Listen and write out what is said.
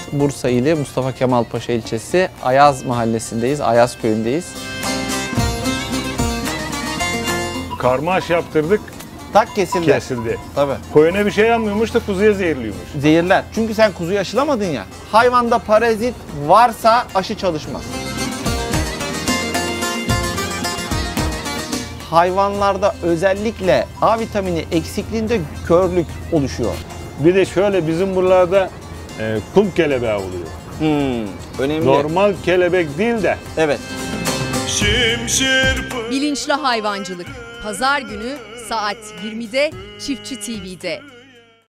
Bursa ili Mustafa Kemal Paşa ilçesi Ayaz mahallesindeyiz, Ayaz köyündeyiz. Karmaş yaptırdık, Tak kesildi. kesildi. Tabii. Koyuna bir şey yapmıyormuş da kuzuya zehirliyormuş. Zehirler. Çünkü sen kuzuyu aşılamadın ya. Hayvanda parazit varsa aşı çalışmaz. Hayvanlarda özellikle A vitamini eksikliğinde körlük oluşuyor. Bir de şöyle bizim buralarda kum kelebeği oluyor. Önemli. Normal kelebek değil de. Evet. Bilinçli hayvancılık. Pazar günü saat 20'de Çiftçi TV'de.